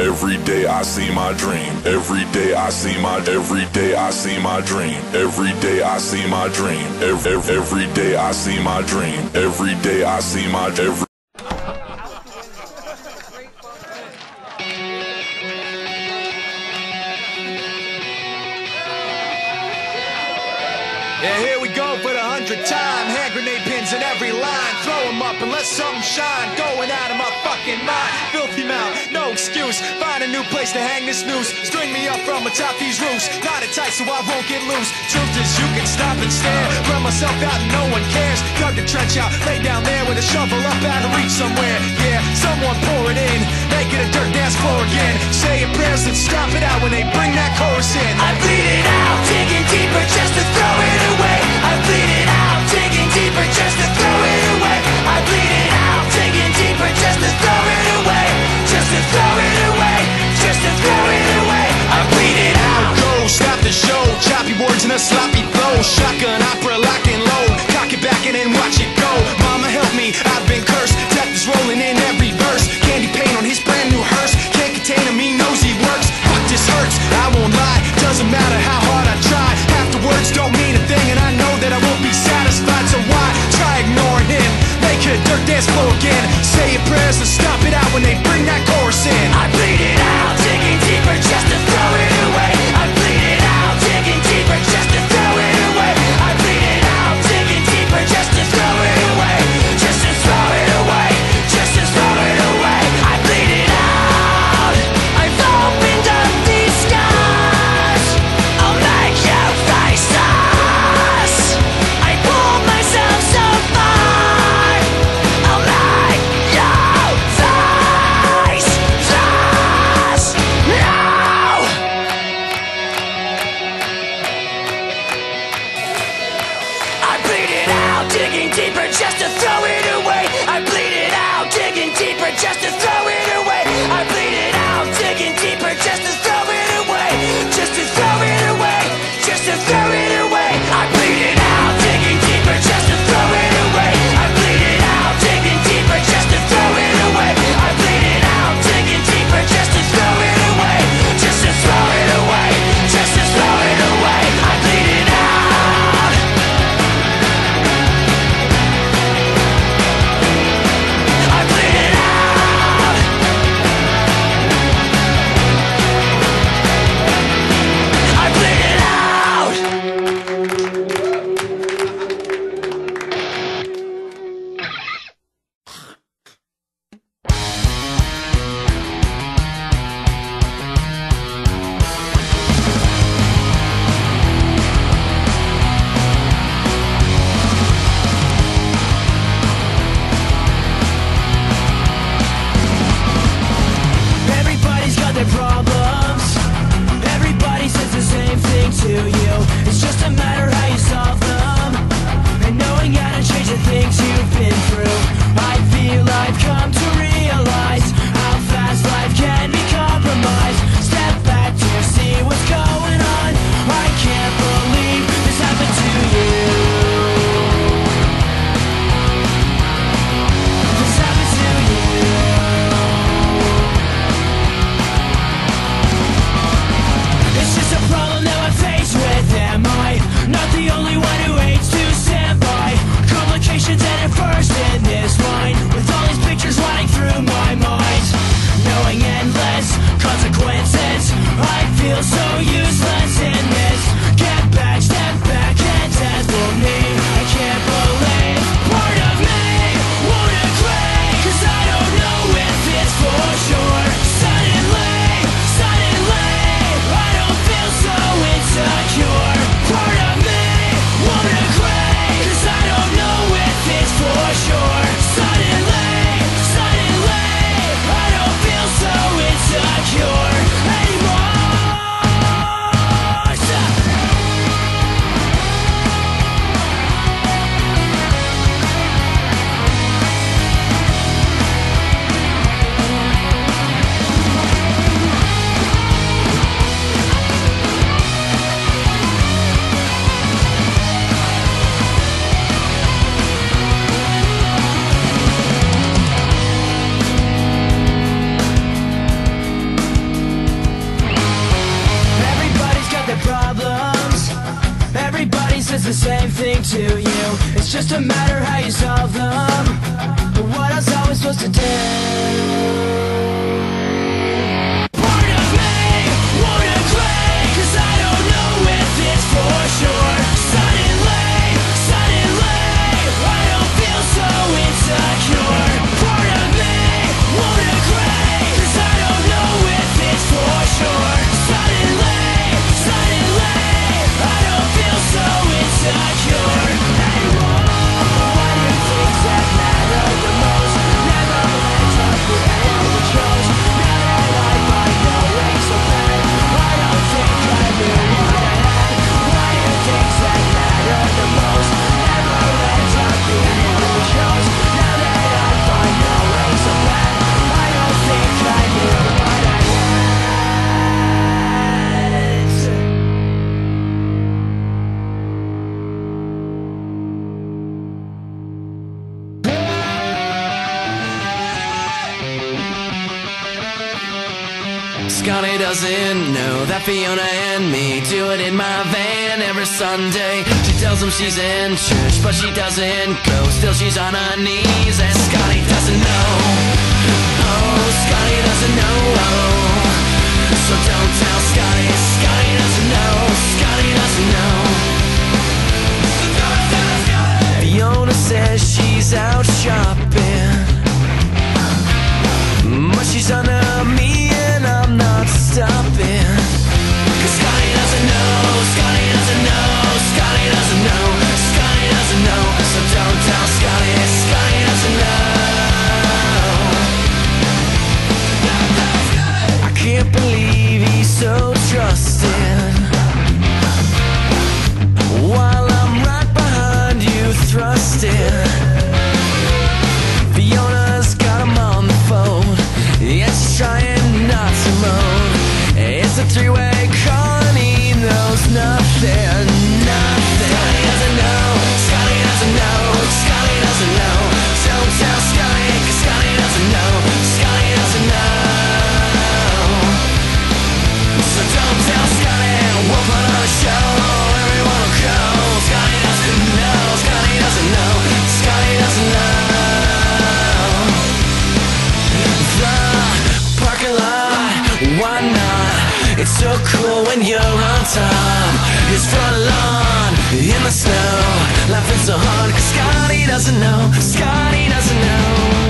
Every day I see my dream. Every day I see my. Every day I see my dream. Every day I see my dream. Every day I see my dream. Every day I see my. Yeah, here we go for the 100th time. Hand grenade pins in every line. Throw them up and let something shine. Going out of my fucking mind. Filthy mouth, no excuse. Find a new place to hang this noose. String me up from atop these roofs. Knot it tight so I won't get loose. Truth is you can stop and stare. Run myself out and no one cares. Dug the trench out, lay down there with a shovel up out of reach somewhere. Yeah, someone pour it in. Make it a dirt dance floor again. Saying prayers and stop it out when they bring that chorus in. I bleed it out, digging deeper just to throw it away. I bleed it out, digging deeper just to throw it away. I bleed it out, digging deeper just to throw it away. Just to throw it away, just to throw it away. I bleed it out. Go, stop the show, choppy words in a sloppy flow. Shotgun opera, lock and load. Cock it back and then watch it go. Mama help me, I've been cursed. Death is rolling in every verse. Candy paint on his brand new hearse. Can't contain him, he knows he works. Fuck, this hurts, I won't lie. Doesn't matter how hard I try. Half the words don't mean a thing. the same thing to you. It's just a matter how you solve them. But what else are we supposed to do? Part of me won't agree, 'cause I don't know if it's for sure. Suddenly, I don't feel so insecure. Part of me won't agree, 'cause I don't know if it's for sure. Suddenly, I don't feel so insecure anymore. What are things that matter the most? Never ends up with any of the chose. Now that I find no way so bad, I don't think I knew what I had. Why are things that matter the most? Never ends up with any of the chose. Now that I find no way so bad, I don't think I knew what I had. Scottie doesn't know that Fiona and me do it in my van every Sunday. She tells him she's in church, but she doesn't go. Still she's on her knees, and Scottie doesn't know. Oh, Scottie doesn't know. So don't tell Scottie. Scottie doesn't know. Scottie doesn't know. Fiona says she's out shopping, but she's under me and I'm not stopping. 'Cause Scottie doesn't know, Scottie doesn't know, Scottie doesn't know, Scottie doesn't know. So don't tell Scottie, Scottie doesn't know. I can't believe he's so trusting, while I'm right behind you thrusting. Fiona's got him on the phone, yeah, she's trying not to moan. It's a three-way call and he knows nothing, nothing. Scottie doesn't know, Scottie doesn't know, Scottie doesn't know. Don't tell Scottie, 'cause Scottie doesn't know, Scottie doesn't know. So don't tell Scottie, we'll put on a show, everyone will go. Scottie doesn't know, Scottie doesn't know, Scottie doesn't know. Parking lot, why not? It's so cool when you're on top. His front lawn, in the snow, laughing so hard, 'cause Scottie doesn't know, Scottie doesn't know.